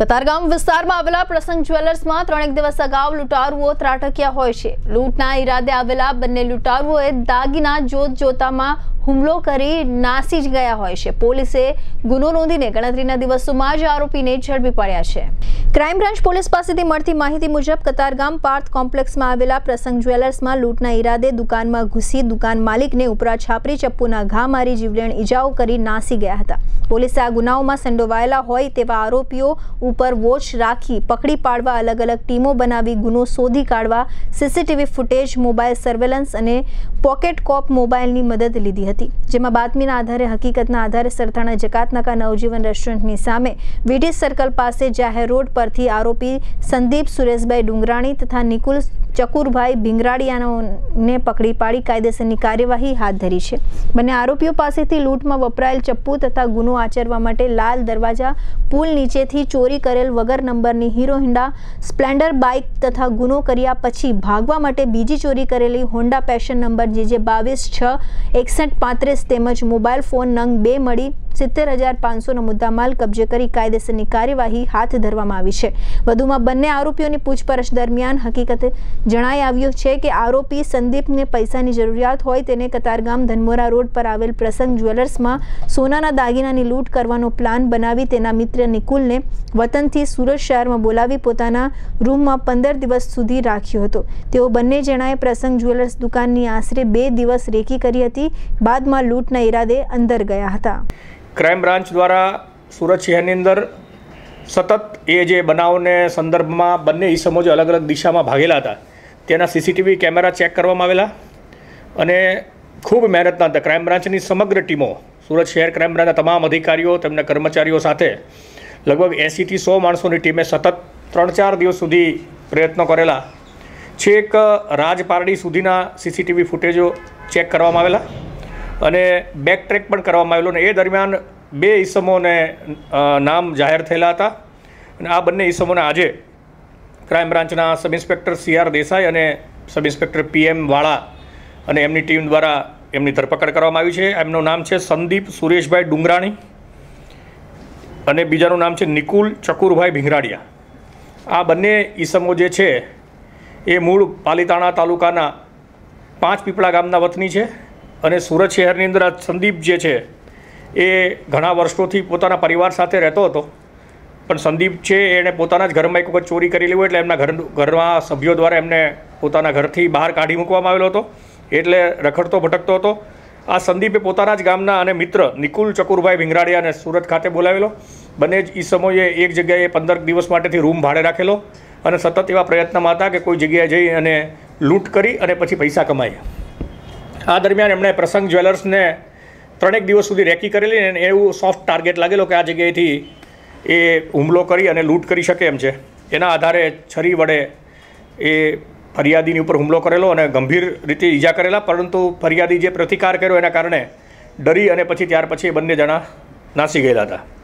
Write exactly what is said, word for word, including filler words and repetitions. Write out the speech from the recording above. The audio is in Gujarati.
કતારગામ વિસ્તારમાં આવેલા પ્રસંગ જ્વેલર્સમાં ત્રણેક દિવસ અગાઉ લૂંટારુઓ ત્રાટક્યા હોય છે। લૂંટના ઈરાદે આવેલા બંને લૂંટારુઓએ દાગીના જોત જોતામાં હુમલો કરી નાસી જ ગયા હોય છે। પોલીસે ગુનો નોંધીને ગણતરીના દિવસોમાં જ આરોપીને ઝડપી પાડ્યા છે। ક્રાઇમ બ્રાન્ચ પોલીસ પાસેથી મળતી માહિતી મુજબ કતારગામ પાર્થ કોમ્પ્લેક્સમાં આવેલા પ્રસંગ જ્વેલર્સમાં લૂંટના ઈરાદે દુકાનમાં ઘૂસી દુકાન માલિકને ઉપરા છાપરી ચપ્પુના ઘા મારી જીવલેણ ઈજાઓ કરી નાસી ગયા હતા। પોલીસે આ ગુનાઓમાં સંડોવાયેલા હોય તેવા આરોપીઓ ઉપર વોચ રાખી પકડી પાડવા અલગ અલગ ટીમો બનાવી ગુનો શોધી કાઢવા સીસીટીવી ફૂટેજ, મોબાઈલ સર્વેલન્સ અને પોકેટ કોપ મોબાઈલની મદદ લીધી હતી, જેમાં બાતમીના આધારે હકીકતના આધારે સરથાણા જકાતનાકા નવજીવન રેસ્ટોરન્ટની સામે વીટી સર્કલ પાસે જાહેર રોડ પરથી આરોપી સંદીપ સુરેશભાઈ ડુંગરાણી તથા નિકુલ ચકુરભાઈ ભીંગરાડિયાને પકડી પાડી કાયદેસરની કાર્યવાહી હાથ ધરી છે। બંને આરોપીઓ પાસેથી લૂંટમાં વપરાયેલ ચપ્પુ તથા ગુનો આચરવા માટે લાલ દરવાજા પુલ નીચેથી ચોરી કરેલ વગર નંબરની હીરો હોન્ડા સ્પ્લેન્ડર બાઇક તથા ગુનો કર્યા પછી ભાગવા માટે બીજી ચોરી કરેલી હોન્ડા પેશન નંબર જે જે બાવીસ છ એકસઠ પાંત્રીસ તેમજ મોબાઈલ ફોન નંગ બે મળી સિત્તેર હજાર પાંચસોનો મુદ્દામાલ કબજે કરી કાયદેસરની કાર્યવાહી હાથ ધરવામાં આવી છે। વધુમાં બંને આરોપીઓની પૂછપરછ દરમિયાન હકીકતે જણાઈ આવ્યું છે કે આરોપી સંદીપને પૈસાની જરૂરિયાત હોય તેને કતારગામ ધનમોરા રોડ પર આવેલ પ્રસંગ જ્વેલર્સમાં સોનાના દાગીનાની લૂંટ કરવાનો પ્લાન બનાવી તેના મિત્ર નિકુલને વતનથી સુરત શહેરમાં બોલાવી પોતાના રૂમમાં પંદર દિવસ સુધી રાખ્યો હતો। તેઓ બંને જણાએ પ્રસંગ જ્વેલર્સ દુકાનની આશરે બે દિવસ રેકી કરી હતી, બાદમાં લૂંટના ઈરાદે અંદર ગયા હતા। ક્રાઇમ બ્રાન્ચ દ્વારા સુરત શહેરની અંદર સતત એ જે બનાવને સંદર્ભમાં બંને ઈસમો જે અલગ અલગ દિશામાં ભાગેલા હતા તેના સીસીટીવી કેમેરા ચેક કરવામાં આવેલા અને ખૂબ મહેનતના અંતે ક્રાઇમ બ્રાન્ચની સમગ્ર ટીમો, સુરત શહેર ક્રાઇમ બ્રાન્ચના તમામ અધિકારીઓ, તેમના કર્મચારીઓ સાથે લગભગ એંસીથી સો માણસોની ટીમે સતત ત્રણ ચાર દિવસ સુધી પ્રયત્નો કરેલા। છેક રાજપારડી સુધીના સીસીટીવી ફૂટેજો ચેક કરવામાં આવેલા અને બેક ટ્રેક પણ કરવામાં આવેલો અને એ દરમિયાન બે ઈસમોને નામ જાહેર થયેલા હતા અને આ બંને ઈસમોને આજે ક્રાઇમ બ્રાન્ચના sub inspector C R Desai અને સબ ઇન્સ્પેક્ટર પી એમ વાળા અને એમની ટીમ દ્વારા એમની ધરપકડ કરવામાં આવી છે। એમનું નામ છે સંદીપ સુરેશભાઈ ડુંગરાણી અને બીજાનું નામ છે નિકુલ ચકુરભાઈ ભીંગરાડિયા। આ બંને ઈસમો જે છે એ મૂળ પાલીતાણા તાલુકાના પાંચ પીપળા ગામના વતની છે અને સુરત શહેરની અંદર સંદીપ જે છે એ ઘણા વર્ષોથી પોતાના પરિવાર સાથે રહેતો હતો, પણ સંદીપ છે એણે પોતાના જ ઘરમાં એક વખત ચોરી કરેલી હોય એટલે એમના ઘર ઘરના સભ્યો દ્વારા એમને પોતાના ઘરથી બહાર કાઢી મૂકવામાં આવેલો હતો, એટલે રખડતો ભટકતો હતો। આ સંદીપે પોતાના જ ગામના અને મિત્ર નિકુલ ચકુરભાઈ ભીંગરાડિયાને સુરત ખાતે બોલાવેલો। બંને જ ઈસમોએ એક જગ્યાએ પંદર દિવસ માટેથી રૂમ ભાડે રાખેલો અને સતત એવા પ્રયત્નમાં હતા કે કોઈ જગ્યાએ જઈ અને લૂંટ કરી અને પછી પૈસા કમાય। આ દરમિયાન એમણે પ્રસંગ જ્વેલર્સને ત્રણેક દિવસ સુધી રેકી કરેલી અને એવું સોફ્ટ ટાર્ગેટ લાગેલો કે આ જગ્યાએથી એ હુમલો કરી અને લૂંટ કરી શકે એમ છે। એના આધારે છરી વડે એ ફરિયાદીની ઉપર હુમલો કરેલો અને ગંભીર રીતે ઈજા કરેલા, પરંતુ ફરિયાદી જે પ્રતિકાર કર્યો એના કારણે ડરી અને પછી ત્યાર પછી એ બંને જણા નાસી ગયેલા હતા।